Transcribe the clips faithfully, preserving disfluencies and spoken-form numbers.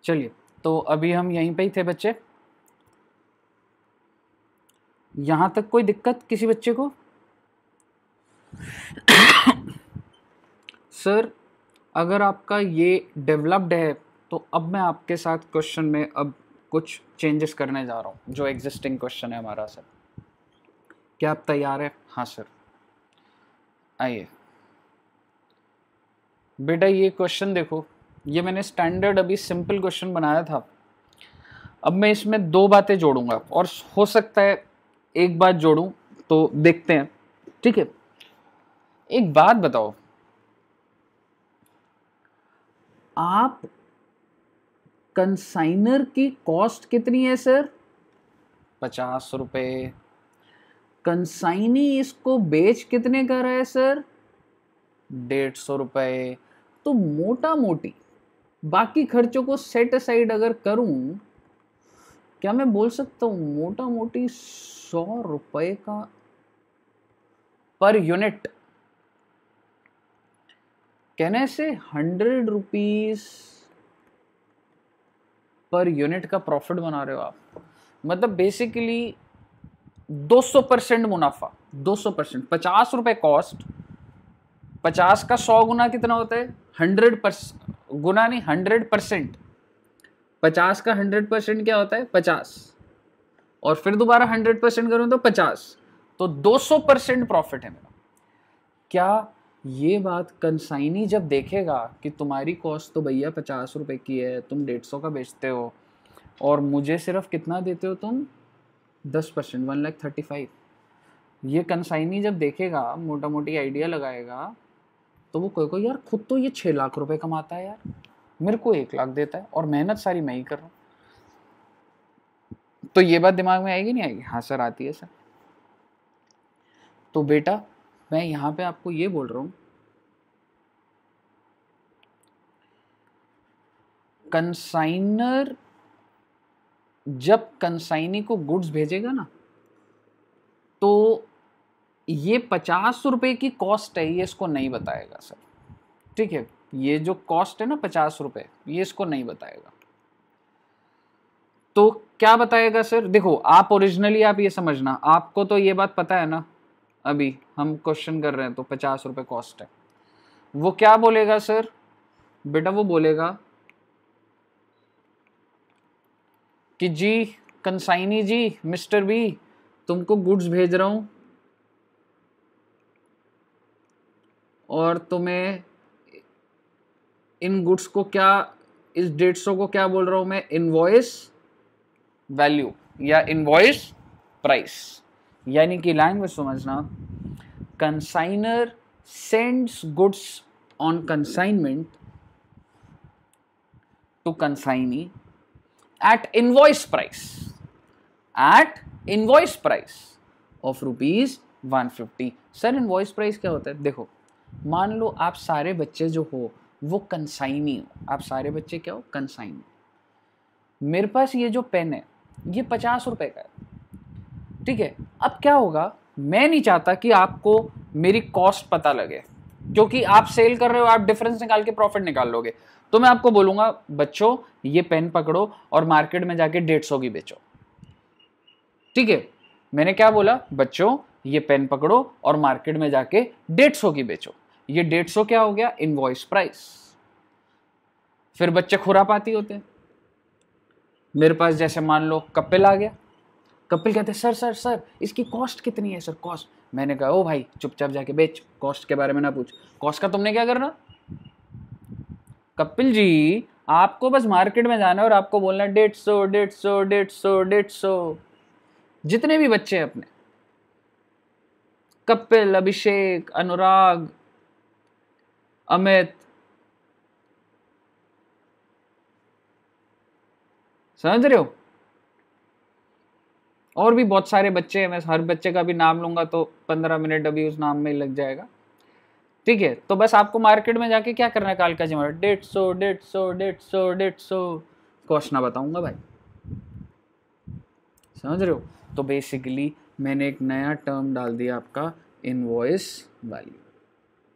चलिए, तो अभी हम यहीं पे ही थे बच्चे। यहां तक कोई दिक्कत किसी बच्चे को? सर अगर आपका ये डेवलप्ड है तो अब मैं आपके साथ क्वेश्चन में अब कुछ चेंजेस करने जा रहा हूँ जो एग्जिस्टिंग क्वेश्चन है हमारा। सर क्या आप तैयार है? हाँ सर, आइए बेटा, ये क्वेश्चन देखो, ये मैंने स्टैंडर्ड अभी सिंपल क्वेश्चन बनाया था। अब मैं इसमें दो बातें जोड़ूंगा और हो सकता है एक बात जोड़ूं, तो देखते हैं। ठीक है, एक बात बताओ, आप कंसाइनर की कॉस्ट कितनी है सर? पचास रुपए। कंसाइनी इसको बेच कितने का रहा है सर? डेढ़ सौ रुपए। तो मोटा मोटी बाकी खर्चों को सेट असाइड अगर करूं, क्या मैं बोल सकता हूं मोटा मोटी सौ रुपए का पर यूनिट, कहने से हंड्रेड रुपीज पर यूनिट का प्रॉफिट बना रहे हो आप। मतलब बेसिकली दो सौ परसेंट मुनाफा, दो सौ परसेंट। पचास रुपए कॉस्ट, पचास का सौ गुना कितना होता है? हंड्रेड परसेंट गुना नहीं, हंड्रेड परसेंट। पचास का हंड्रेड परसेंट क्या होता है? पचास। और फिर दोबारा हंड्रेड परसेंट करूं तो पचास, तो दो सौ परसेंट प्रॉफिट है मेरा। क्या ये बात कंसाइनी जब देखेगा कि तुम्हारी कॉस्ट तो भैया पचास रुपए की है, तुम डेढ़ सौ का बेचते हो और मुझे सिर्फ कितना देते हो तुम? दस percent, one lakh thirty five. ये कंसाइनी जब देखेगा, मोटा मोटी आइडिया लगाएगा, तो वो कोई कोई यार खुद तो ये छह लाख रुपए कमाता है यार, मेरे को एक लाख देता है और मेहनत सारी मैं ही कर रहा हूँ। तो ये बात दिमाग में आएगी नहीं आएगी? हाँ सर आती है सर। तो बेटा मैं यहां पे आपको ये बोल रहा हूं, कंसाइनर जब कंसाइनी को गुड्स भेजेगा ना, तो ये पचास रुपए की कॉस्ट है, ये इसको नहीं बताएगा सर। ठीक है, ये जो कॉस्ट है ना पचास रुपए, ये इसको नहीं बताएगा। तो क्या बताएगा सर? देखो आप ओरिजिनली आप ये समझना, आपको तो ये बात पता है ना, अभी हम क्वेश्चन कर रहे हैं तो पचास रुपए कॉस्ट है। वो क्या बोलेगा सर? बेटा वो बोलेगा कि जी कंसाइनी जी, मिस्टर बी, तुमको गुड्स भेज रहा हूं और तुम्हें इन गुड्स को क्या, इस डेढ़ सौ को क्या बोल रहा हूं मैं? इनवॉइस वैल्यू या इनवॉइस प्राइस। यानी कि लैंग्वेज समझना, consignor sends goods on consignment to consignee at invoice price, at invoice price of rupees one fifty. Sir invoice price क्या होता है? देखो मान लो आप सारे बच्चे जो हो वो कंसाइनी हो, आप सारे बच्चे क्या हो? कंसाइनी। मेरे पास ये जो पेन है ये पचास रुपए का है, ठीक है। अब क्या होगा, मैं नहीं चाहता कि आपको मेरी कॉस्ट पता लगे, क्योंकि आप सेल कर रहे हो, आप डिफरेंस निकाल के प्रॉफिट निकाल लोगे। तो मैं आपको बोलूंगा बच्चों ये पेन पकड़ो और मार्केट में जाके डेढ़ सौ की बेचो। ठीक है, मैंने क्या बोला? बच्चों ये पेन पकड़ो और मार्केट में जाके डेढ़ सौ की बेचो। ये डेढ़ सौ क्या हो गया? Invoice price. फिर बच्चे खुरापाती होते हैं। मेरे पास जैसे मान लो कपिल आ गया, कपिल कहते सर सर सर इसकी कॉस्ट कितनी है सर? कॉस्ट। मैंने कहा ओ भाई चुपचाप जाके बेच, कॉस्ट के बारे में ना पूछ, कॉस्ट का तुमने क्या करना? कपिल जी आपको बस मार्केट में जाना है और आपको बोलना है डेढ़ सौ डेढ़ सौ डेढ़ सौ डेढ़ सौ। जितने भी बच्चे हैं अपने, कपिल, अभिषेक, अनुराग, अमित, समझ रहे हो? और भी बहुत सारे बच्चे हैं, मैं हर बच्चे का भी नाम लूंगा तो पंद्रह मिनट अभी उस नाम में ही लग जाएगा। ठीक है, तो बस आपको मार्केट में जाके क्या करना है? काल का जिम्मा डेढ़ सौ डेढ़ सौ डेढ़ सौ डेढ़ सौ कॉस्ट ना बताऊंगा भाई, समझ रहे हो? तो बेसिकली मैंने एक नया टर्म डाल दिया आपका, इनवॉइस वैल्यू।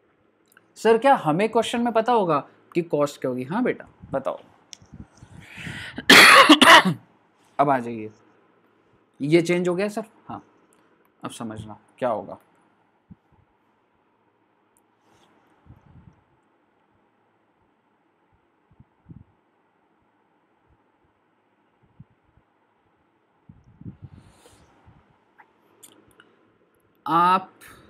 सर क्या हमें क्वेश्चन में पता होगा कि कॉस्ट क्या होगी? हाँ बेटा बताओ। अब आ जाइए, ये चेंज हो गया सर। हाँ, अब समझना क्या होगा। आप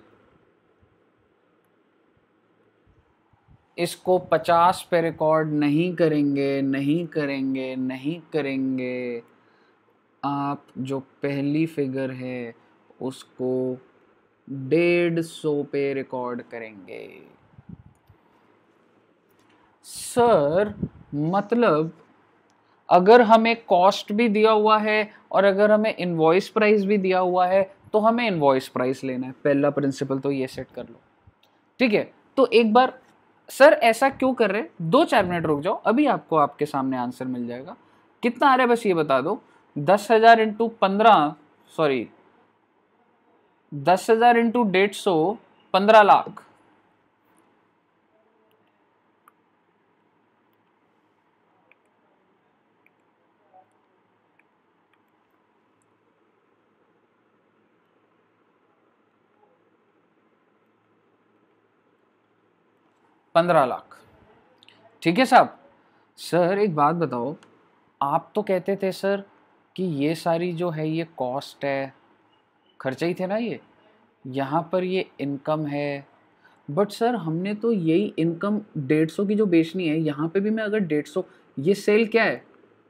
इसको पचास पे रिकॉर्ड नहीं करेंगे, नहीं करेंगे, नहीं करेंगे। आप जो पहली फिगर है उसको डेढ़ सौ पे रिकॉर्ड करेंगे। सर मतलब अगर हमें कॉस्ट भी दिया हुआ है और अगर हमें इनवॉइस प्राइस भी दिया हुआ है तो हमें इनवॉइस प्राइस लेना है। पहला प्रिंसिपल तो ये सेट कर लो, ठीक है। तो एक बार सर ऐसा क्यों कर रहे हैं, दो चार मिनट रुक जाओ, अभी आपको आपके सामने आंसर मिल जाएगा। कितना आ रहा है बस ये बता दो। दस हजार इंटू पंद्रह, सॉरी दस हजार इंटू डेढ़ सौ, पंद्रह लाख। पंद्रह लाख, ठीक है साहब। सर एक बात बताओ, आप तो कहते थे सर कि ये सारी जो है ये कॉस्ट है, खर्चा ही थे ना ये, यहाँ पर ये इनकम है। बट सर हमने तो यही इनकम डेढ़ सौ की जो बेचनी है, यहाँ पे भी मैं अगर डेढ़ सौ, ये सेल क्या है,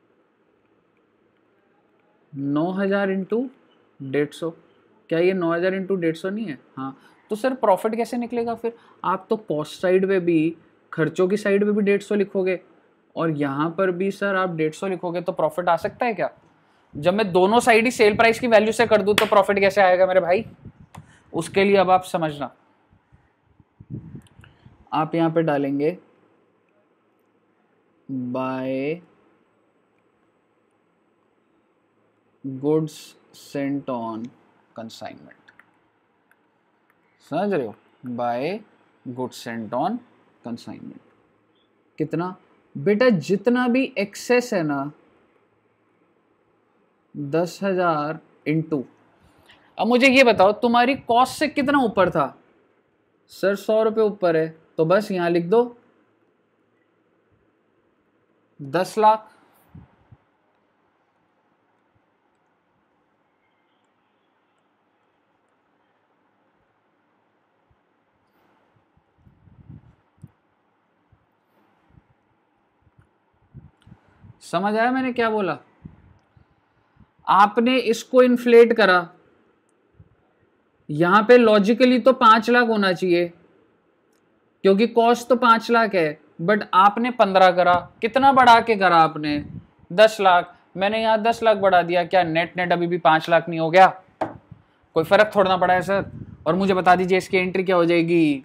नौ हजार इंटू डेढ़ सौ, क्या ये नौ हजार इंटू डेढ़ सौ नहीं है? हाँ, तो सर प्रॉफिट कैसे निकलेगा फिर? आप तो कॉस्ट साइड पे भी, खर्चों की साइड पे भी डेढ़ सौ लिखोगे और यहाँ पर भी सर आप डेढ़ सौ लिखोगे, तो प्रॉफिट आ सकता है क्या? जब मैं दोनों साइड ही सेल प्राइस की वैल्यू से कर दूं तो प्रॉफिट कैसे आएगा मेरे भाई? उसके लिए अब आप समझना, आप यहां पे डालेंगे by goods sent on consignment, समझ रहे हो? By goods sent on consignment कितना बेटा, जितना भी एक्सेस है ना, दस हजार इंटू, अब मुझे ये बताओ तुम्हारी कॉस्ट से कितना ऊपर था? सर सौ रुपये ऊपर है, तो बस यहां लिख दो दस लाख। समझ आया मैंने क्या बोला? आपने इसको इन्फ्लेट करा, यहां पे लॉजिकली तो पांच लाख होना चाहिए क्योंकि कॉस्ट तो पांच लाख है, बट आपने पंद्रह करा। कितना बढ़ा के करा आपने? दस लाख। मैंने यहां दस लाख बढ़ा दिया, क्या नेट नेट अभी भी पांच लाख नहीं हो गया? कोई फर्क थोड़ा ना पड़ा है सर। और मुझे बता दीजिए इसकी एंट्री क्या हो जाएगी?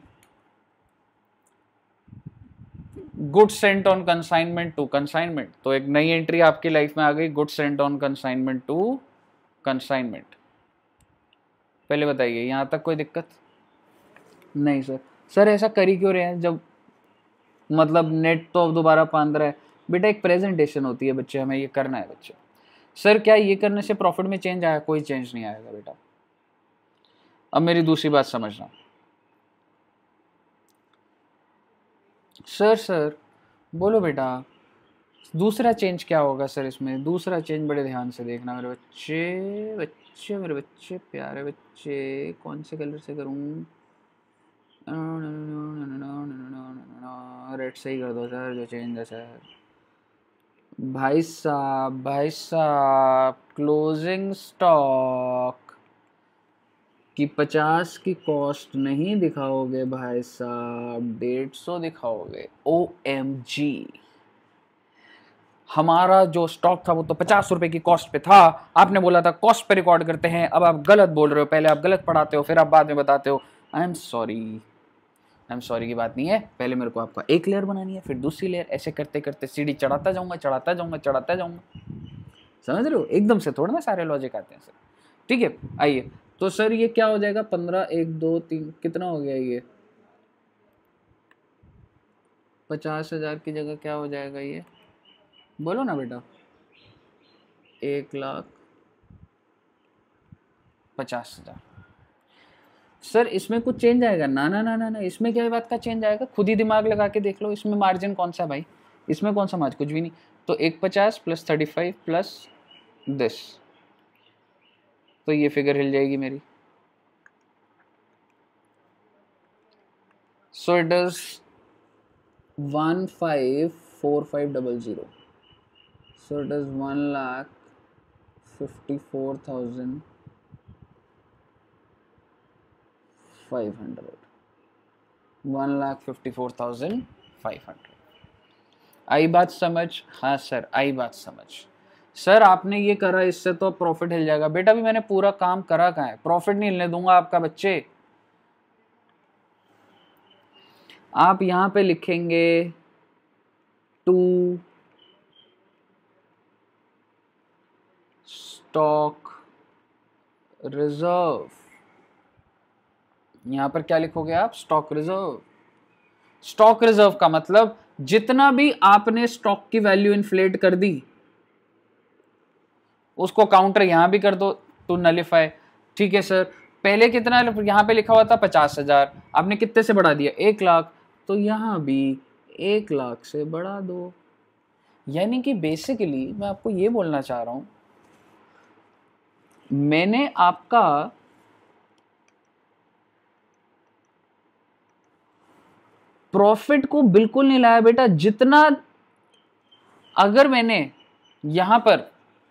Good sent on consignment to consignment, तो एक नई एंट्री आपकी लाइफ में आ गई, good sent on consignment to consignment. पहले बताइए यहां तक कोई दिक्कत नहीं? सर सर ऐसा कर ही क्यों रहे हैं, जब मतलब नेट तो अब दोबारा पंद्रह है। बेटा एक प्रेजेंटेशन होती है बच्चे, हमें ये करना है बच्चे। सर क्या ये करने से प्रॉफिट में चेंज आया? कोई चेंज नहीं आएगा बेटा। अब मेरी दूसरी बात समझना। सर सर बोलो बेटा, दूसरा चेंज क्या होगा सर इसमें? दूसरा चेंज बड़े ध्यान से देखना मेरे बच्चे, बच्चे मेरे बच्चे प्यारे बच्चे, कौन से कलर से करूं? रेड से ही कर दो सर, जो चेंज है सर। भाई साहब भाई साहब, क्लोजिंग स्टॉक कि पचास की कॉस्ट नहीं दिखाओगे भाई साहब, डेढ़ सौ दिखाओगे। ओ एम जी, हमारा जो स्टॉक था वो तो पचास रुपए की कॉस्ट पे था, आपने बोला था कॉस्ट पे रिकॉर्ड करते हैं, अब आप गलत बोल रहे हो। पहले आप गलत पढ़ाते हो, फिर आप बाद में बताते हो। I am sorry, I am sorry की बात नहीं है। पहले मेरे को आपका एक लेयर बनानी है, फिर दूसरी लेयर, ऐसे करते करते सीढ़ी चढ़ाता जाऊंगा चढ़ाता जाऊंगा चढ़ाता जाऊंगा। समझ रहे हो? एकदम से थोड़ा ना सारे लॉजिक आते हैं सर। ठीक है, आइए। तो सर ये क्या हो जाएगा? पंद्रह, एक दो तीन, कितना हो गया ये? पचास हजार की जगह क्या हो जाएगा ये? बोलो ना बेटा। एक लाख पचास हजार। सर इसमें कुछ चेंज आएगा? ना ना ना ना ना, इसमें क्या बात का चेंज आएगा? खुद ही दिमाग लगा के देख लो, इसमें मार्जिन कौन सा भाई, इसमें कौन सा मार्जिन, कुछ भी नहीं। तो एक पचास plus thirty five plus this, तो ये फिगर हिल जाएगी मेरी। So it is one five four five double zero, so it is one lakh fifty four thousand five hundred, one lakh fifty four thousand five hundred. आई बात समझ? हाँ सर आई बात समझ। सर आपने ये करा, इससे तो प्रॉफिट हिल जाएगा। बेटा भी मैंने पूरा काम करा कहाँ है, प्रॉफिट नहीं हिलने दूंगा आपका बच्चे। आप यहां पे लिखेंगे टू स्टॉक रिजर्व, यहां पर क्या लिखोगे आप? Stock reserve. स्टॉक रिजर्व का मतलब जितना भी आपने स्टॉक की वैल्यू इन्फ्लेट कर दी उसको काउंटर यहां भी कर दो टू नलिफाई। ठीक है सर, पहले कितना यहां पे लिखा हुआ था पचास हजार, आपने कितने से बढ़ा दिया? एक लाख, तो यहां भी एक लाख से बढ़ा दो। यानी कि बेसिकली मैं आपको ये बोलना चाह रहा हूं, मैंने आपका प्रॉफिट को बिल्कुल नहीं लाया बेटा। जितना अगर मैंने यहां पर,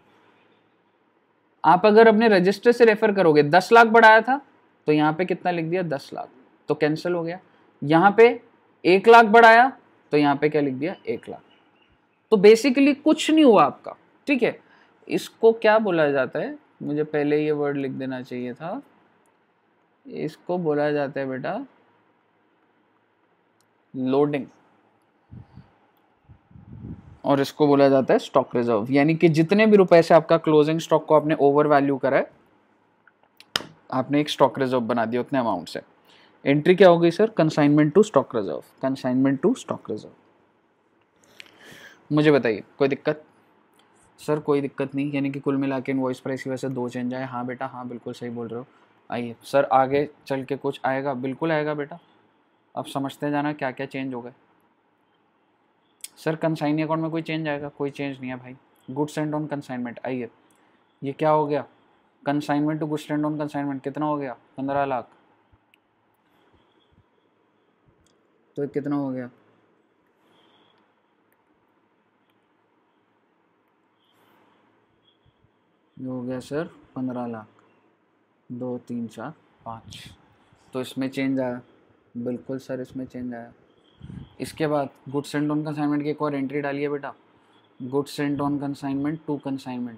आप अगर अपने रजिस्टर से रेफर करोगे दस लाख बढ़ाया था तो यहां पे कितना लिख दिया? दस लाख, तो कैंसिल हो गया। यहां पे एक लाख बढ़ाया तो यहां पे क्या लिख दिया? एक लाख। तो बेसिकली कुछ नहीं हुआ आपका। ठीक है, इसको क्या बोला जाता है? मुझे पहले ये वर्ड लिख देना चाहिए था। इसको बोला जाता है बेटा लोडिंग, और इसको बोला जाता है स्टॉक रिजर्व। यानी कि जितने भी रुपए से आपका क्लोजिंग स्टॉक को आपने ओवर वैल्यू करा है, आपने एक स्टॉक रिजर्व बना दिया उतने अमाउंट से। एंट्री क्या हो गई sir? Consignment to stock reserve, consignment to stock reserve. मुझे बताइए कोई दिक्कत? सर कोई दिक्कत नहीं, यानी कि कुल मिला के इनवॉइस प्राइस की वजह से दो चेंज आए। हाँ बेटा हाँ, बिल्कुल सही बोल रहे हो। आइए सर आगे चल के कुछ आएगा? बिल्कुल आएगा बेटा, अब समझते जाना क्या क्या चेंज हो गए। सर कंसाइनी अकाउंट में कोई चेंज आएगा? कोई चेंज नहीं है भाई। गुड सेंड ऑन कंसाइनमेंट, आइए ये क्या हो गया? Consignment to good send on consignment कितना हो गया? पंद्रह लाख। तो ये कितना हो गया? ये हो गया सर पंद्रह लाख, दो तीन चार पाँच। तो इसमें चेंज आया? बिल्कुल सर इसमें चेंज आया। इसके बाद गुड सेंड ऑन कंसाइनमेंट की एक और एंट्री डालिए बेटा, good send on consignment to consignment.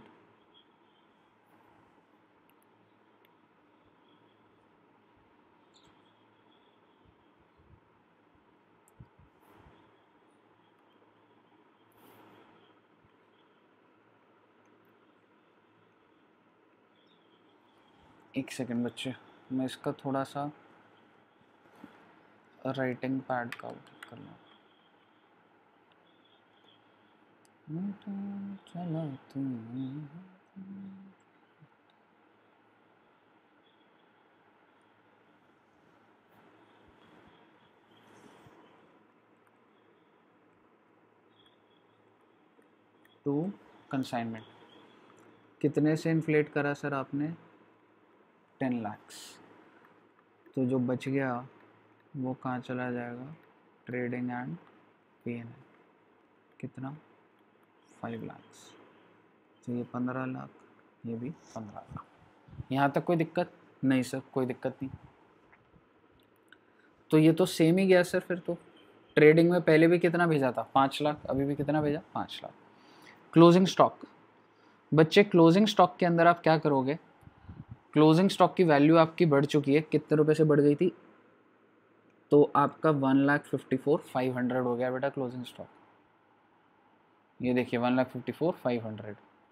एक सेकंड बच्चे, मैं इसका थोड़ा सा राइटिंग पैड का आउट कर लूँ। चला टू कंसाइनमेंट कितने से इन्फ्लेट करा सर आपने? टेन लैक्स। तो जो बच गया वो कहाँ चला जाएगा? Trading and P N L. कितना? फाइव लैक्स। तो ये पंद्रह लाख, ये भी पंद्रह लाख। यहाँ तक कोई दिक्कत नहीं सर? कोई दिक्कत नहीं। तो ये तो सेम ही गया सर फिर तो। ट्रेडिंग में पहले भी कितना भेजा था? पाँच लाख, अभी भी कितना भेजा? पाँच लाख। क्लोजिंग स्टॉक बच्चे, क्लोजिंग स्टॉक के अंदर आप क्या करोगे? क्लोजिंग स्टॉक की वैल्यू आपकी बढ़ चुकी है, कितने रुपए से बढ़ गई थी? तो आपका one lakh fifty four five hundred हो गया बेटा क्लोजिंग स्टॉक। ये देखिए one lakh fifty four five hundred.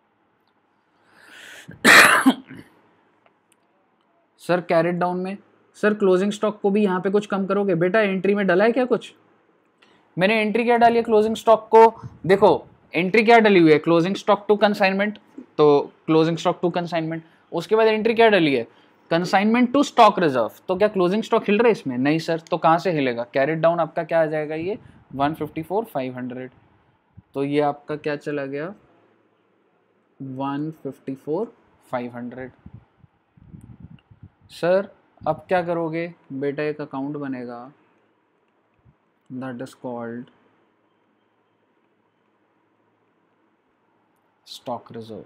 Sir carried down में सर क्लोजिंग स्टॉक को भी यहाँ पे कुछ कम करोगे? बेटा एंट्री में डला है क्या कुछ? मैंने एंट्री क्या डाली है क्लोजिंग स्टॉक को? देखो एंट्री क्या डली हुई है? क्लोजिंग स्टॉक टू कंसाइनमेंट, तो क्लोजिंग स्टॉक टू कंसाइनमेंट। उसके बाद एंट्री क्या डाली है, कंसाइनमेंट टू स्टॉक रिजर्व। तो क्या क्लोजिंग स्टॉक हिल रहा है इसमें, नहीं सर, तो कहाँ से हिलेगा, कैरेट डाउन आपका क्या आ जाएगा, ये one fifty four five hundred. तो ये आपका क्या चला गया, one fifty four five hundred. Sir अब क्या करोगे बेटा, एक अकाउंट बनेगा that is called stock reserve.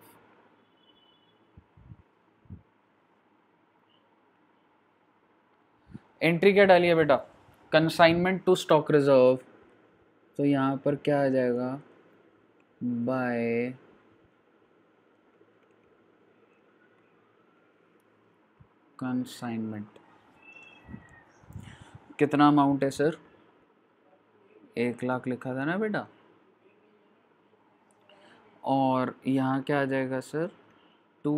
Entry क्या डाली है बेटा, कंसाइनमेंट टू स्टॉक रिजर्व। तो यहां पर क्या आ जाएगा, बाय कंसाइनमेंट। कितना अमाउंट है सर, एक लाख लिखा था ना बेटा, और यहाँ क्या आ जाएगा sir, to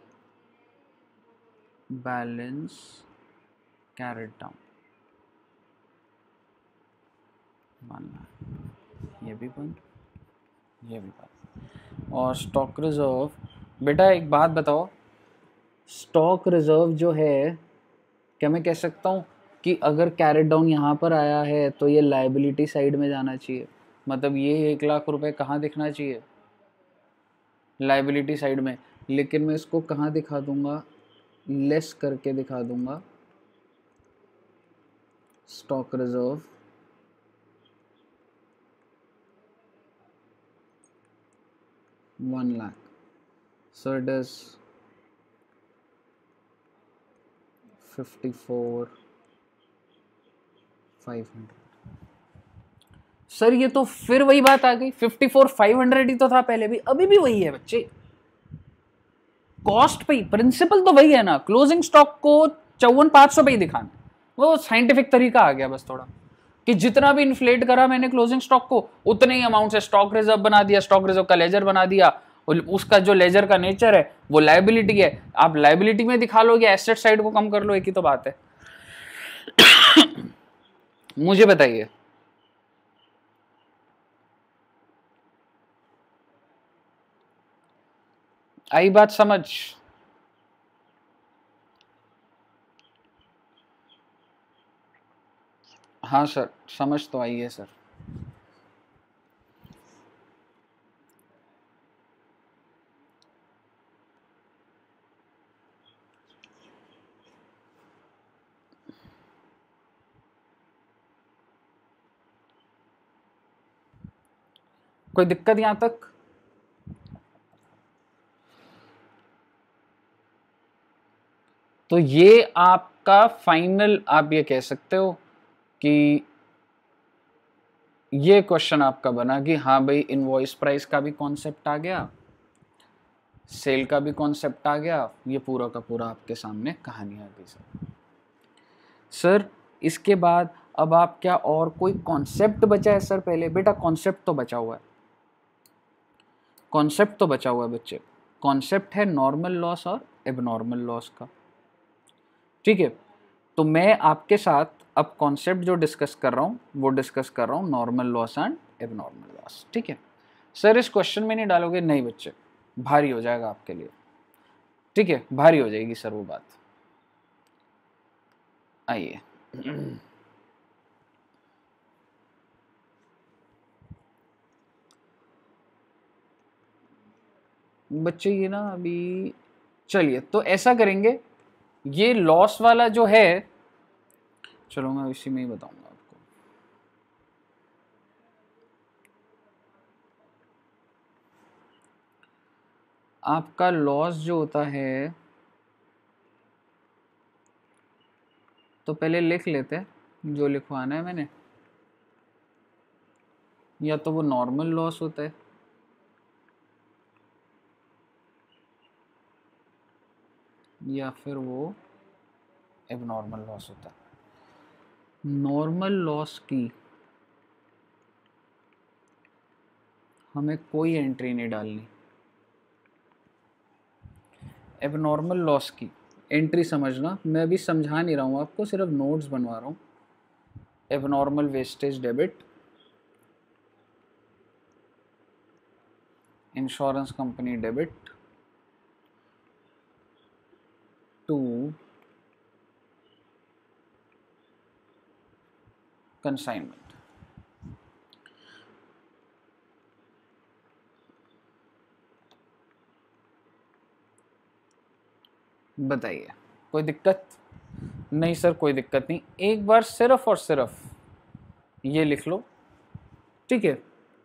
balance carried down one lakh, ये भी बंद, ये भी बंद। और स्टॉक रिजर्व बेटा एक बात बताओ, स्टॉक रिजर्व जो है, क्या मैं कह सकता हूँ कि अगर कैरेट डाउन यहाँ पर आया है तो ये लाइबिलिटी साइड में जाना चाहिए, मतलब ये एक लाख रुपए कहाँ दिखना चाहिए, लाइबिलिटी साइड में। लेकिन मैं इसको कहाँ दिखा दूंगा, लेस करके दिखा दूंगा, stock reserve one lakh, so it is fifty four five hundred. Sir ये तो फिर वही बात आ गई, फिफ्टी फोर फाइव हंड्रेड ही तो था पहले भी, अभी भी वही है बच्चे, कॉस्ट पे, प्रिंसिपल तो वही है ना, क्लोजिंग स्टॉक को चौवन पांच सौ पे ही दिखाना, वो साइंटिफिक तरीका आ गया बस थोड़ा, कि जितना भी इन्फ्लेट करा मैंने क्लोजिंग स्टॉक को, उतने ही अमाउंट से स्टॉक रिजर्व बना दिया, स्टॉक रिजर्व का लेजर बना दिया, उसका जो लेजर का नेचर है वो लाइबिलिटी है, आप लाइबिलिटी में दिखा लो या एसेट साइड को कम कर लो, एक ही तो बात है। मुझे बताइए, आई बात समझ, हाँ सर समझ तो आई है सर। कोई दिक्कत यहां तक, तो ये आपका फाइनल, आप ये कह सकते हो कि ये क्वेश्चन आपका बना कि हाँ भाई इनवॉइस प्राइस का भी कॉन्सेप्ट आ गया, सेल का भी कॉन्सेप्ट आ गया, ये पूरा का पूरा आपके सामने कहानी आ गई सर। सर इसके बाद अब आप क्या और कोई कॉन्सेप्ट बचा है सर, पहले बेटा कॉन्सेप्ट तो बचा हुआ है, कॉन्सेप्ट तो बचा हुआ है बच्चे, कॉन्सेप्ट है नॉर्मल लॉस और एबनॉर्मल लॉस का, ठीक है। तो मैं आपके साथ अब कॉन्सेप्ट जो डिस्कस कर रहा हूँ वो डिस्कस कर रहा हूँ normal loss and abnormal loss, ठीक है। सर इस क्वेश्चन में नहीं डालोगे, नहीं बच्चे भारी हो जाएगा आपके लिए, ठीक है, भारी हो जाएगी सर वो बात। आइए बच्चे ये ना अभी, चलिए तो ऐसा करेंगे, ये लॉस वाला जो है, चलो मैं इसी में ही बताऊंगा आपको। आपका लॉस जो होता है, तो पहले लिख लेते हैं जो लिखवाना है मैंने, या तो वो नॉर्मल लॉस होता है या फिर वो एबनॉर्मल लॉस होता है। नॉर्मल लॉस की हमें कोई एंट्री नहीं डालनी, एबनॉर्मल लॉस की एंट्री समझना, मैं अभी समझा नहीं रहा हूँ आपको, सिर्फ नोट्स बनवा रहा हूँ। Abnormal wastage debit, insurance company debit, to consignment. बताइए कोई दिक्कत? नहीं सर कोई दिक्कत नहीं, एक बार सिर्फ और सिर्फ ये लिख लो, ठीक है।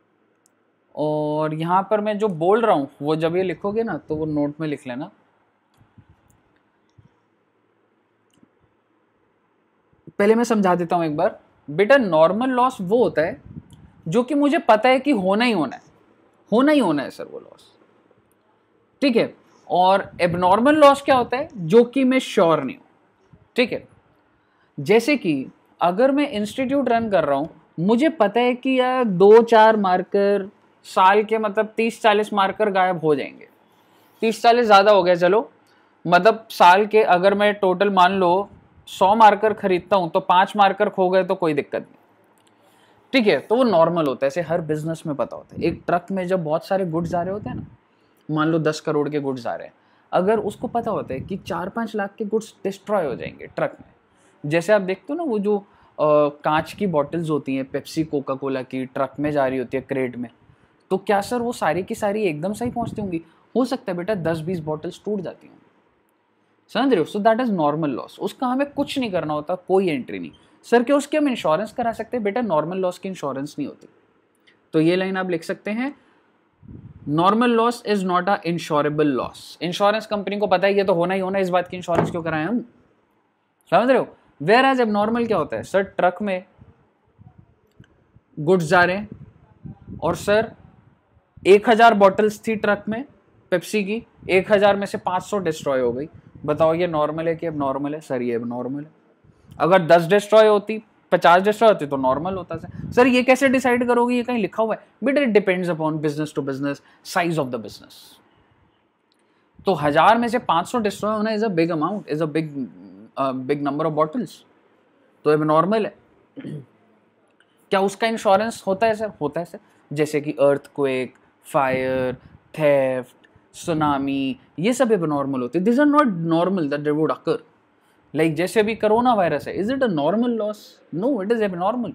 और यहां पर मैं जो बोल रहा हूं वो जब ये लिखोगे ना तो वो नोट में लिख लेना। पहले मैं समझा देता हूं एक बार। बेटा नॉर्मल लॉस वो होता है जो कि मुझे पता है कि होना ही होना है, होना ही होना है सर वो लॉस, ठीक है। और एबनॉर्मल लॉस क्या होता है? जो कि मैं श्योर नहीं हूं, ठीक है। जैसे कि अगर मैं इंस्टीट्यूट रन कर रहा हूं, मुझे पता है कि यार दो चार मार्कर साल के मतलब तीस चालीस मार्कर गायब हो जाएंगे। तीस चालीस ज्यादा हो गया चलो, मतलब साल के अगर मैं टोटल मान लो सौ मार्कर खरीदता हूं तो पांच मार्कर खो गए तो कोई दिक्कत नहीं, ठीक है। तो वो नॉर्मल होता है, ऐसे हर बिजनेस में पता होता है। एक ट्रक में जब बहुत सारे गुड्स आ रहे होते हैं ना, मान लो दस करोड़ के गुड्स आ रहे हैं, अगर उसको पता होता है कि चार पांच लाख के गुड्स डिस्ट्रॉय हो जाएंगे ट्रक में, जैसे आप देखते हो ना वो जो आ, कांच की बॉटल्स होती हैं पेप्सी कोका कोला की, ट्रक में जा रही होती है क्रेट में, तो क्या सर वो सारी की सारी एकदम सही पहुंचती होंगी? हो सकता है बेटा दस बीस बॉटल्स टूट जाती होंगी, समझ रहे हो? So that is normal loss, उसका हमें कुछ नहीं करना होता, कोई एंट्री नहीं। सर क्या उसके हम इंश्योरेंस करा सकते हैं? बेटा नॉर्मल लॉस की इंश्योरेंस नहीं होती। तो ये लाइन आप लिख सकते हैं, normal loss is not a insurable loss. Insurance company को पता है ये तो होना ही होना, इस बात की इंश्योरेंस क्यों कराएं हम, समझ रहे हो? वेयर एज एबनॉर्मल क्या होता है? सर ट्रक में गुड्स जा रहे हैं और सर एक हजार बॉटल्स थी ट्रक में पेप्सी की, एक हजार में से पांच सौ डिस्ट्रॉय हो गई। बताओ ये नॉर्मल है कि अब नॉर्मल है? सर ये अब नॉर्मल है। अगर दस डिस्ट्रॉय होती, पचास डिस्ट्रॉय होती तो नॉर्मल होता सर। सर ये कैसे डिसाइड करोगे? ये कहीं लिखा हुआ है? बेटा it depends upon business to business, size of the business. तो हजार में से पांच सौ डिस्ट्रॉय होना is a big amount, is a big big number of bottles, तो अब नॉर्मल है। क्या उसका इंश्योरेंस होता है? सर होता है सर, जैसे कि अर्थक्वेक, फायर, थेफ्ट, सुनामी, ये सब एबनॉर्मल होते हैं। This are not normal that they would occur. Like जैसे अभी कोरोना वायरस है, is it a normal loss? No, it is abnormal.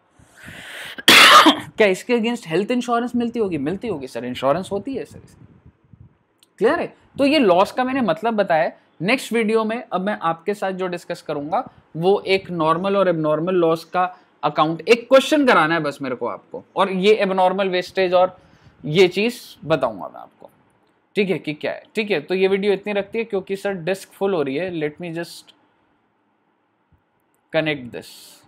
क्या इसके अगेंस्ट हेल्थ इंश्योरेंस मिलती होगी? मिलती होगी सर, इंश्योरेंस होती है सर। क्लियर है? तो ये लॉस का मैंने मतलब बताया। नेक्स्ट वीडियो में अब मैं आपके साथ जो डिस्कस करूंगा वो एक नॉर्मल और एबनॉर्मल लॉस का अकाउंट, एक क्वेश्चन कराना है बस मेरे को आपको, और ये एबनॉर्मल वेस्टेज और ये चीज बताऊंगा मैं आपको, ठीक है कि क्या है, ठीक है। तो ये वीडियो इतनी रखती है क्योंकि सर डिस्क फुल हो रही है। Let me just connect this.